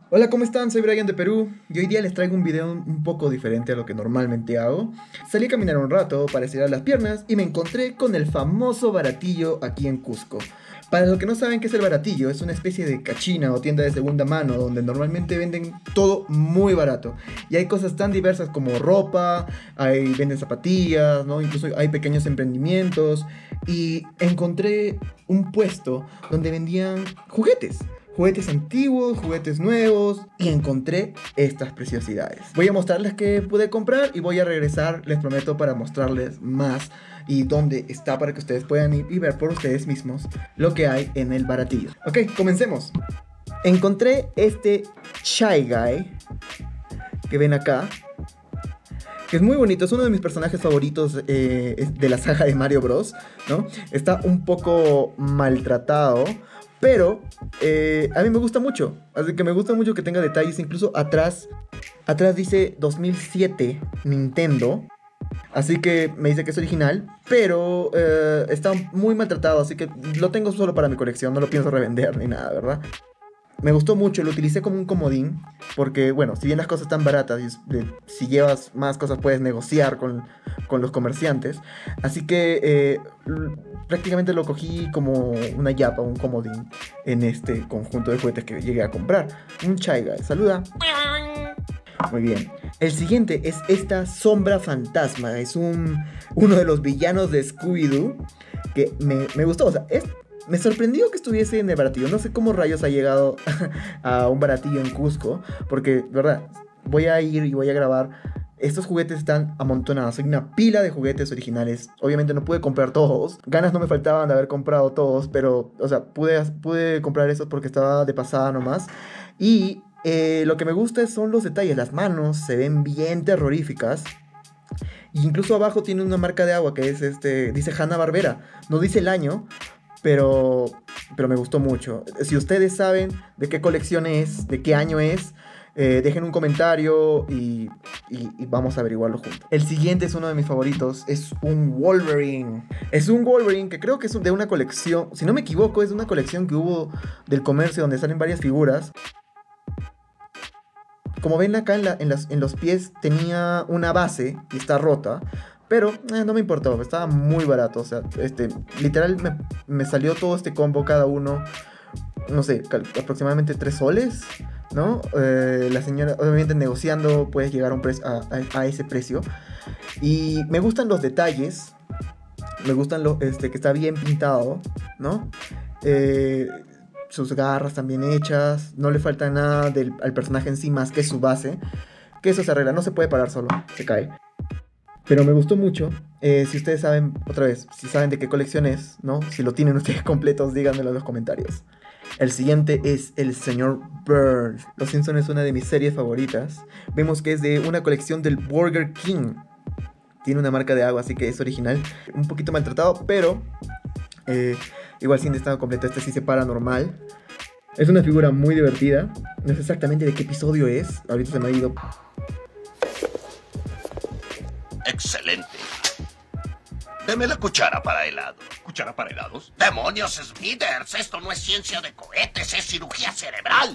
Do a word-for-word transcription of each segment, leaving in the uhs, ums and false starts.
Hola, ¿cómo están? Soy Brian de Perú y hoy día les traigo un video un poco diferente a lo que normalmente hago. Salí a caminar un rato para estirar las piernas y me encontré con el famoso baratillo aquí en Cusco. Para los que no saben qué es el baratillo, es una especie de cachina o tienda de segunda mano donde normalmente venden todo muy barato. Y hay cosas tan diversas como ropa, hay, venden zapatillas, ¿no? Incluso hay pequeños emprendimientos. Y encontré un puesto donde vendían juguetes. Juguetes antiguos, juguetes nuevos y encontré estas preciosidades. Voy a mostrarles qué pude comprar y voy a regresar, les prometo, para mostrarles más y dónde está para que ustedes puedan ir y ver por ustedes mismos lo que hay en el baratillo. Ok, comencemos. Encontré este Shy Guy que ven acá, que es muy bonito, es uno de mis personajes favoritos eh, de la saga de Mario Bros, ¿no? Está un poco maltratado, pero eh, a mí me gusta mucho, así que me gusta mucho que tenga detalles, incluso atrás, atrás dice dos mil siete Nintendo, así que me dice que es original, pero eh, está muy maltratado, así que lo tengo solo para mi colección, no lo pienso revender ni nada, ¿verdad? Me gustó mucho, lo utilicé como un comodín, porque bueno, si bien las cosas están baratas, y, eh, si llevas más cosas puedes negociar con, con los comerciantes, así que eh, prácticamente lo cogí como una yapa, un comodín en este conjunto de juguetes que llegué a comprar. Un Shy Guy, saluda. Muy bien. El siguiente es esta sombra fantasma, es un, uno de los villanos de Scooby-Doo que me, me gustó, o sea, es... Me sorprendió que estuviese en el baratillo. No sé cómo rayos ha llegado a un baratillo en Cusco. Porque, verdad, voy a ir y voy a grabar. Estos juguetes están amontonados. Hay una pila de juguetes originales. Obviamente no pude comprar todos. Ganas no me faltaban de haber comprado todos. Pero, o sea, pude, pude comprar estos porque estaba de pasada nomás. Y eh, lo que me gusta son los detalles. Las manos se ven bien terroríficas. Y incluso abajo tiene una marca de agua que es este. Dice Hanna-Barbera. No dice el año. Pero, pero me gustó mucho. Si ustedes saben de qué colección es, de qué año es, eh, dejen un comentario y, y, y vamos a averiguarlo juntos. El siguiente es uno de mis favoritos, es un Wolverine. Es un Wolverine que creo que es de una colección, si no me equivoco, es de una colección que hubo del comercio donde salen varias figuras. Como ven acá en, la, en, las, en los pies tenía una base y está rota. Pero eh, no me importó, estaba muy barato. O sea, este, literal me, me salió todo este combo cada uno, no sé, aproximadamente tres soles, ¿no? Eh, la señora, obviamente negociando, puedes llegar a, un a, a, a ese precio. Y me gustan los detalles, me gustan lo, este, que está bien pintado, ¿no? Eh, sus garras también hechas, no le falta nada del, al personaje en sí más que su base. Que eso se arregla, no se puede parar solo, se cae. Pero me gustó mucho. Eh, si ustedes saben, otra vez, si saben de qué colección es, ¿no? Si lo tienen ustedes completos, díganmelo en los comentarios. El siguiente es el señor Burns. Los Simpsons es una de mis series favoritas. Vemos que es de una colección del Burger King. Tiene una marca de agua, así que es original. Un poquito maltratado, pero eh, igual sin estado completo. Este sí se para normal. Es una figura muy divertida. No sé exactamente de qué episodio es. Ahorita se me ha ido. Excelente. Deme la cuchara para helado. ¿Cuchara para helados? ¡Demonios, Smithers! Esto no es ciencia de cohetes, es cirugía cerebral.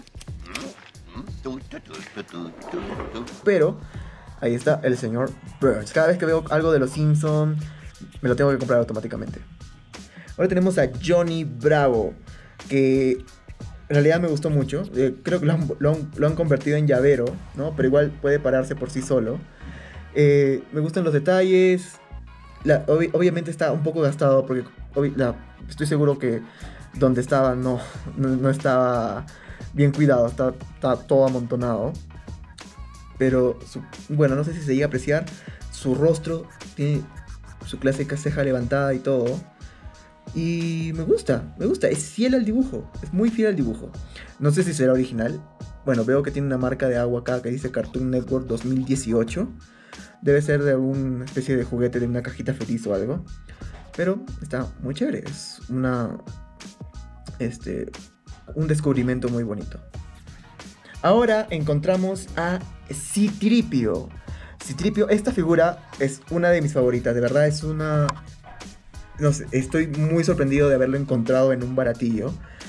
Pero ahí está el señor Burns. Cada vez que veo algo de los Simpsons, me lo tengo que comprar automáticamente. Ahora tenemos a Johnny Bravo, que en realidad me gustó mucho. Eh, creo que lo han, lo, han, lo han convertido en llavero, ¿no? Pero igual puede pararse por sí solo. Eh, me gustan los detalles. La, ob obviamente está un poco gastado porque la, estoy seguro que donde estaba no, no, no estaba bien cuidado, está, está todo amontonado. Pero su, bueno, no sé si se llega a apreciar. Su rostro tiene su clásica ceja levantada y todo. Y me gusta, me gusta, es fiel al dibujo, es muy fiel al dibujo. No sé si será original. Bueno, veo que tiene una marca de agua acá que dice Cartoon Network dos mil dieciocho. Debe ser de alguna especie de juguete, de una cajita feliz o algo. Pero está muy chévere. Es una... Este... Un descubrimiento muy bonito. Ahora encontramos a C-3PO. C-3PO, esta figura es una de mis favoritas. De verdad es una... No sé, estoy muy sorprendido de haberlo encontrado en un baratillo.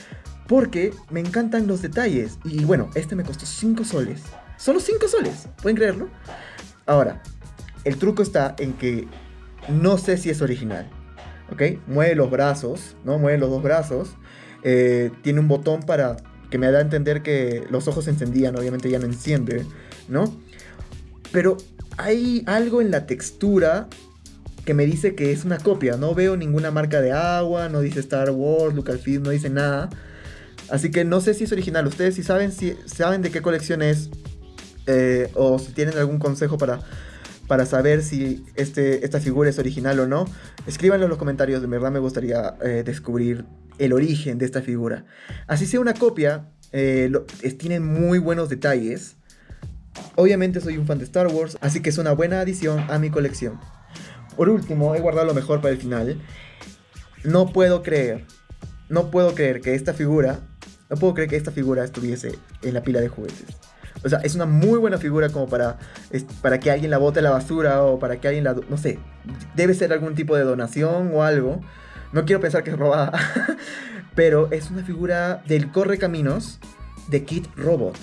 porque me encantan los detalles. Y bueno, este me costó cinco soles. Solo cinco soles, ¿pueden creerlo? Ahora, el truco está en que no sé si es original, ¿ok? Mueve los brazos, ¿no? Mueve los dos brazos. Eh, tiene un botón para que me da a entender que los ojos se encendían. Obviamente ya no enciende, ¿no? Pero hay algo en la textura que me dice que es una copia. No veo ninguna marca de agua, no dice Star Wars, Lucasfilm, no dice nada. Así que no sé si es original. Ustedes si saben, si saben de qué colección es, eh, o si tienen algún consejo para, para saber si este, esta figura es original o no, escríbanlo en los comentarios. De verdad me gustaría eh, descubrir el origen de esta figura. Así sea una copia, eh, lo, es, tiene muy buenos detalles. Obviamente soy un fan de Star Wars, así que es una buena adición a mi colección. Por último, he guardado lo mejor para el final. No puedo creer, no puedo creer que esta figura, no puedo creer que esta figura estuviese en la pila de juguetes. O sea, es una muy buena figura como para, es, para que alguien la bote a la basura o para que alguien la, no sé, debe ser algún tipo de donación o algo. No quiero pensar que es robada, pero es una figura del Correcaminos de Kid Robot.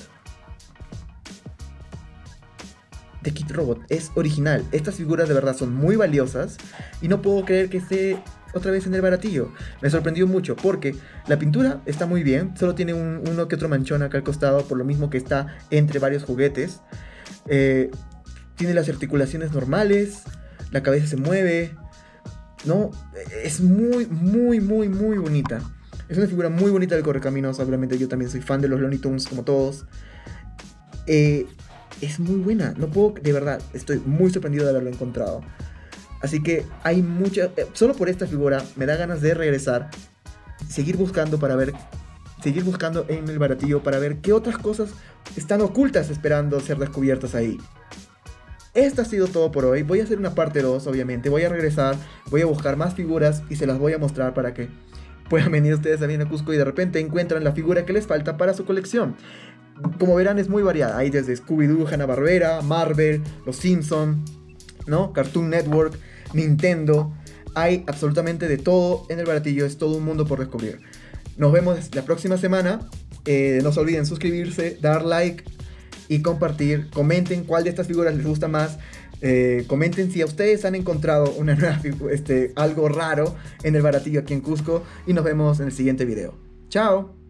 De Kid Robot, es original. Estas figuras de verdad son muy valiosas y no puedo creer que esté otra vez en el baratillo. Me sorprendió mucho porque la pintura está muy bien, solo tiene un, uno que otro manchón acá al costado, por lo mismo que está entre varios juguetes. Eh, tiene las articulaciones normales, la cabeza se mueve, ¿no? Es muy, muy, muy, muy bonita. Es una figura muy bonita del Correcaminos. Obviamente yo también soy fan de los Looney Tunes como todos. Eh... Es muy buena, no puedo, de verdad, estoy muy sorprendido de haberlo encontrado. Así que hay mucha, eh, solo por esta figura me da ganas de regresar, seguir buscando para ver, seguir buscando en el baratillo para ver qué otras cosas están ocultas esperando ser descubiertas ahí. Esto ha sido todo por hoy. Voy a hacer una parte dos, obviamente. Voy a regresar, voy a buscar más figuras y se las voy a mostrar para que puedan venir ustedes también a Cusco y de repente encuentran la figura que les falta para su colección. Como verán, es muy variada. Hay desde Scooby-Doo, Hanna-Barbera, Marvel, Los Simpson, ¿no? Cartoon Network, Nintendo. Hay absolutamente de todo en el baratillo. Es todo un mundo por descubrir. Nos vemos la próxima semana. Eh, no se olviden suscribirse, dar like y compartir. Comenten cuál de estas figuras les gusta más. Eh, comenten si a ustedes han encontrado una nueva este, algo raro en el baratillo aquí en Cusco. Y nos vemos en el siguiente video. ¡Chao!